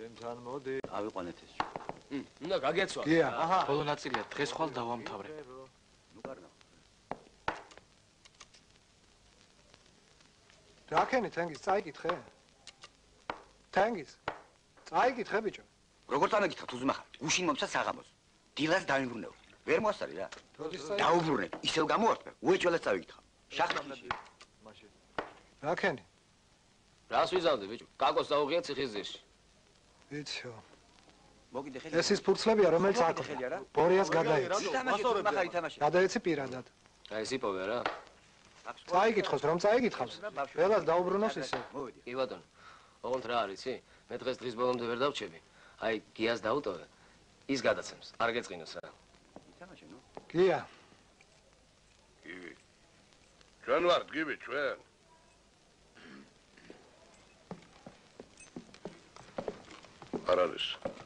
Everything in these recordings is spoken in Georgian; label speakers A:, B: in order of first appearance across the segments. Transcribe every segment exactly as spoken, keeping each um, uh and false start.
A: ჩემთან მოდი.
B: ავიყვანეთ ეს.
C: მ, უნდა გაგეცვა.
A: გია.
C: აჰა.
D: ბოლო ნაწილია დღეს ხვალ დავამთავრე.
B: ნუ კარგავ.
A: რაკენი თენგის წაიკითხე? თენგის. წაიკითხე ბიჭო.
B: როგორ წამეკითხავთ უზმახარ? გუშინ მომცა საღამოს. დილას დაიმბრუნებ. ვერ მოასწარი რა. დაუბრუნებ. ისევ გამოვარდე. უეჭველად წავიკითხავ. შახტში.
A: მაშინ. რაკენი?
C: რას ვიზავდი ბიჭო? კაკოს დაუღია ციხისძირში.
A: ვიციო.
B: მოგიდე ხელი.
A: ეს ის ფურცლებია, რომელიც აქ. ბორიას გადაეცი.
B: ითამაშე უზმახარ ითამაშე.
A: გადაეცი პირადად.
C: აი ეს იპოვე რა.
A: წაიკითხოს, რომ წაიკითხავს. ყველას დაუბრუნოს ისე.
B: მოვიდი.
C: კი ბატონო. ოღონდ რა არის, იცი? მე დღეს დღის ბოლომდე ვერ დავჩები. აი გიას დაუტოვე. ის გადაცემს. არ გეწყინოს რა.
B: ითამაშე ნუ.
A: გია.
E: გივი. ჩვენ ვართ გივი ჩვენ. არ არის.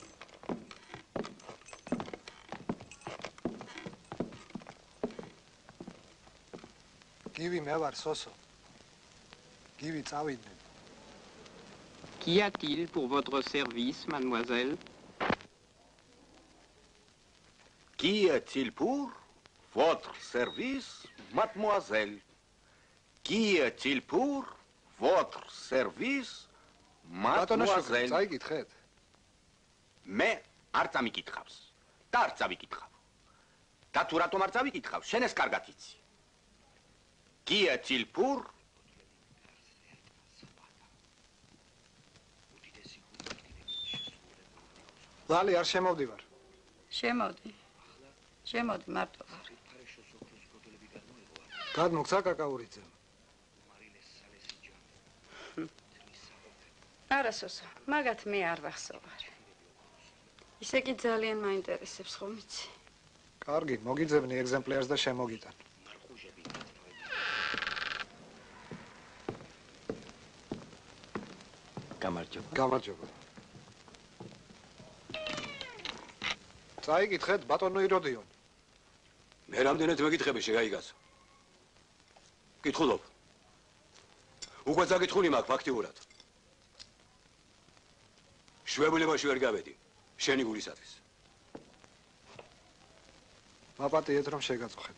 A: გივი მე ვარ სოსო. გივი წავიდნენ.
F: Qu'y a-t-il pour votre service, mademoiselle?
G: Qu'y a-t-il pour votre service, mademoiselle? Qu'y a-t-il pour votre service, mademoiselle?
A: წაიკითხეთ.
G: მე არ წამიკითხავს და არ წავიკითხავ. და თუ რატომ არ წავიკითხავ, შენ ეს კარგად იცი. Qu'y a-t-il pour
A: ლალი არ შემოვდივარ.
H: შემოდი. შემოდი მარტო ვარ.
A: გადმოგცა კაკაურიძე.
H: არა სოსო, მაგათ მე არ ვახსოვარ. ისე კი ძალიან მაინტერესებს ხომ იცი.
A: კარგი, მოგიძებნი ეგზემპლარს და შემოგიტან.
D: გამარჯობა.
A: გამარჯობა. წაიკითხეთ ბატონო იროდიონ.
I: მე რამდენად მეკითხები შეგაიგასო. კითხულობ. უკვე წაკითხული მაქვს ფაქტიურად. შვებულებაში ვერ გავედი. შენი გულისათვის.
A: მაპატიეთ რომ შეგაწუხეთ.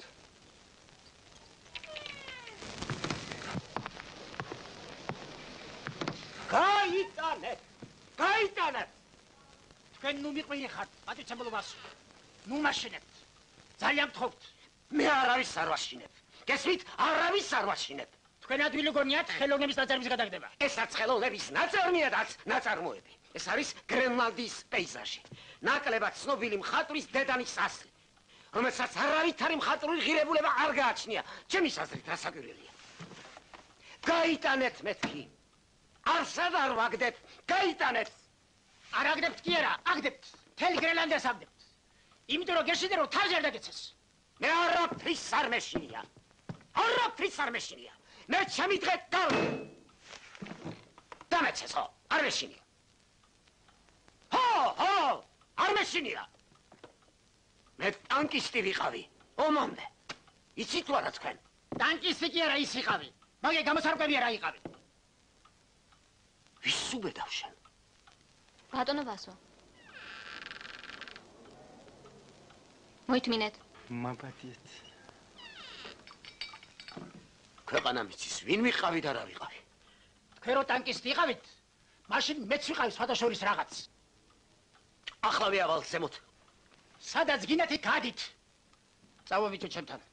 J: გაიტანეთ! გაიტანეთ! თქვენ ნუ მიყვინე ხართ, პატიცემულობას. ნუ მაშინებთ. ძალიან გთხოვთ. მე არავის არ ვაშინებ. გესმით? არავის არ ვაშინებ. თქვენ ადვილი გონიათ ხელოვნების ნაწარმის გადაგდება. ესაც ხელოვნების ნაწარმია და ნაწარმოები. ეს არის გრენლანდიის პეიზაჟი. ნაკლებად ცნობილი მხატვრის დედანის ასლი, რომელსაც არავითარი მხატვრული ღირებულება არ გააჩნია. ჩემის აზრით რა საკვირველია. გაიტანეთ მეთქი. არსად არ ვაგდებთ. გაიტანეთ. არ აგდებთ კი არა, აგდებთ. მთელი გრენლანდიას აგდებთ. იმიტომ რომ გეშინე რომ თავზე არ დაგეცეს. მე არაფრის არ მეშინია. არაფრის არ მეშინია. მე ჩემი დღე გავდე. დამეცესო, არ მეშინია. ჰო, ჰო, არ მეშინია. მე ტანკისტი ვიყავი. ომამდე. იცით თუ არა თქვენ? ტანკისტი კი არა ის იყავი. მაგე გამოსარკვევი არა იყავი. ვის უბედავ შენ?
K: ბატონო ვასო. მოითმინეთ.
D: მაპატიეთ.
J: ქვეყანა მიცის, ვინ ვიყავი და რა ვიყავი? თქვენ რო ტანკისტი იყავით, მაშინ მეც ვიყავი სხვადასხვა რაღაც. ახლა ვიავალ ზემოთ. სადაც გინდათ იქ გადით. წავიდეთ ჩემთან.